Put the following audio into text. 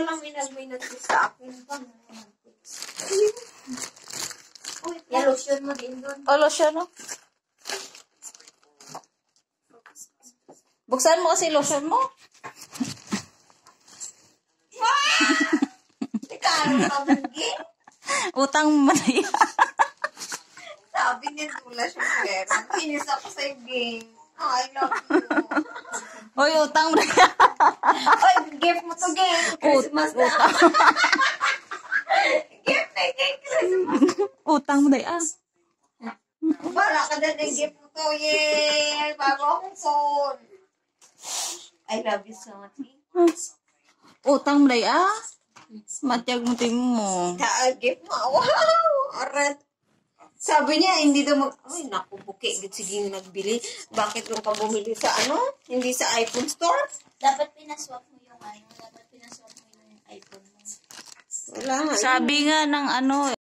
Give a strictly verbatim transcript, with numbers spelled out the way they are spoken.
lang inalmay na sa akin pa. Yung lotion mo din doon. O, lotion, no? Buksan mo kasi lotion mo. Kano ka magi? Utang mo na yan. Sabi niya tula siya pera. Inis ako sa game. I love you. Oy, utang mo na yan. Oy, gift mo to game. Christmas na. Gift na game Christmas. Utang mo na yan. Wala ka na ng gift mo to. Yay! Bago akong phone. I love you so much. Utang mo na yan. Matyag mo ting mo. Ka-gift mo. Wow! Alright. Sabi niya, hindi daw mag... Ay, naku, buki. Sige yung nagbili. Bakit yung ka bumili sa ano? Hindi sa iPhone store? Dapat pinaswap mo yung ano. Dapat pinaswap mo yung iPhone mo. Wala nga. Sabi nga ng ano,